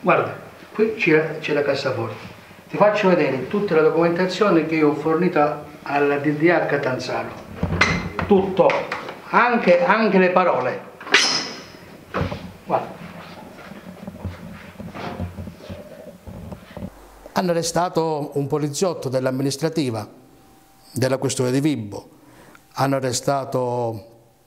Guarda, qui c'è la cassaforte. Ti faccio vedere tutta la documentazione che io ho fornito alla DDA Catanzaro. Tutto, anche le parole. Guarda. Hanno arrestato un poliziotto dell'amministrativa, della questura di Vibo. Hanno arrestato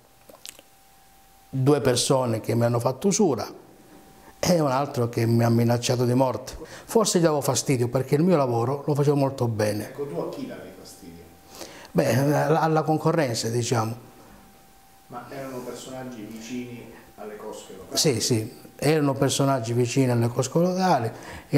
2 persone che mi hanno fatto usura e un altro che mi ha minacciato di morte. Forse gli davo fastidio perché il mio lavoro lo facevo molto bene. Ecco, tu a chi davi fastidio? Beh, alla concorrenza, diciamo. Ma erano personaggi vicini alle cosche locali? Sì, sì, erano personaggi vicini alle cosche locali,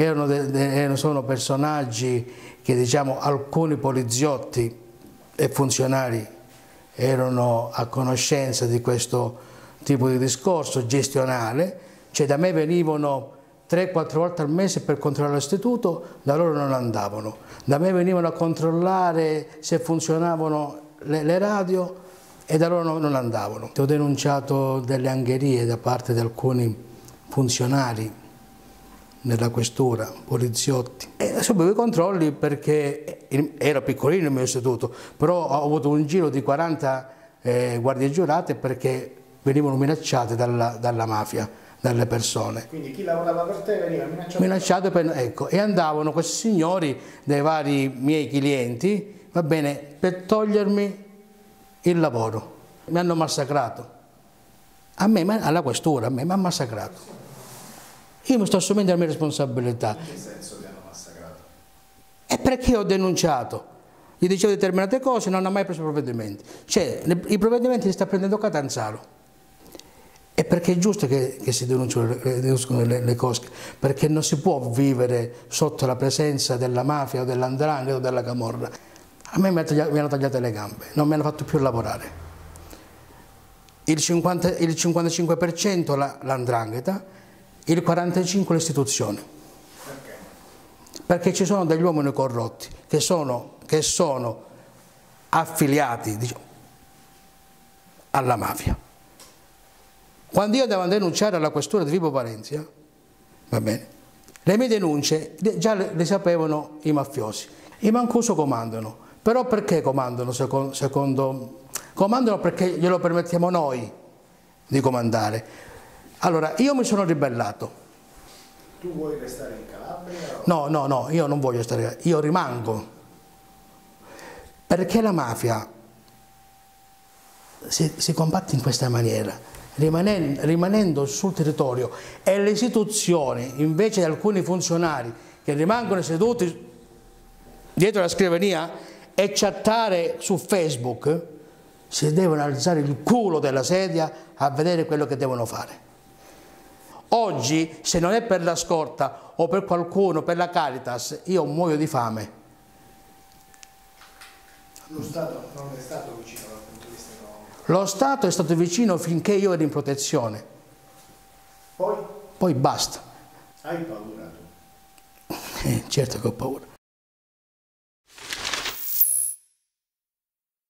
sono personaggi che, diciamo, alcuni poliziotti e funzionari erano a conoscenza di questo tipo di discorso gestionale. Cioè da me venivano 3-4 volte al mese per controllare l'istituto, da loro non andavano. Da me venivano a controllare se funzionavano le radio e da loro non andavano. Ho denunciato delle angherie da parte di alcuni funzionari nella questura, poliziotti. E subito i controlli perché era piccolino il mio istituto, però ho avuto un giro di 40 guardie giurate perché venivano minacciate dalla mafia. Dalle persone. Quindi chi lavorava per te veniva minacciato? Minacciato ecco, e andavano questi signori dai vari miei clienti, va bene, per togliermi il lavoro. Mi hanno massacrato. A me, alla questura, a me mi hanno massacrato. Io mi sto assumendo la mia responsabilità. In che senso ti hanno massacrato? E perché ho denunciato? Gli dicevo determinate cose, non ho mai preso provvedimenti. Cioè, i provvedimenti li sta prendendo Catanzaro. E perché è giusto che si denunciano le cosche, perché non si può vivere sotto la presenza della mafia o dell''ndrangheta o della camorra. A me mi hanno tagliato le gambe, non mi hanno fatto più lavorare. Il 55% l''ndrangheta, il 45% l'istituzione. Perché? Perché ci sono degli uomini corrotti che sono affiliati, diciamo, alla mafia. Quando io andavo a denunciare alla questura di Vibo Valentia, va bene, le mie denunce già le sapevano i mafiosi. I Mancuso comandano, però perché comandano comandano perché glielo permettiamo noi di comandare. Allora, io mi sono ribellato. Tu vuoi restare in Calabria? No, io non voglio stare, io rimango. Perché la mafia si combatte in questa maniera. Rimanendo sul territorio e le istituzioni, invece di alcuni funzionari che rimangono seduti dietro la scrivania e chattare su Facebook, si devono alzare il culo della sedia a vedere quello che devono fare. Oggi, se non è per la scorta o per qualcuno, per la Caritas, io muoio di fame. Lo Stato non è stato vicino dal punto di vista economico? Lo Stato è stato vicino finché io ero in protezione. Poi? Poi basta. Hai paura tu? Certo che ho paura.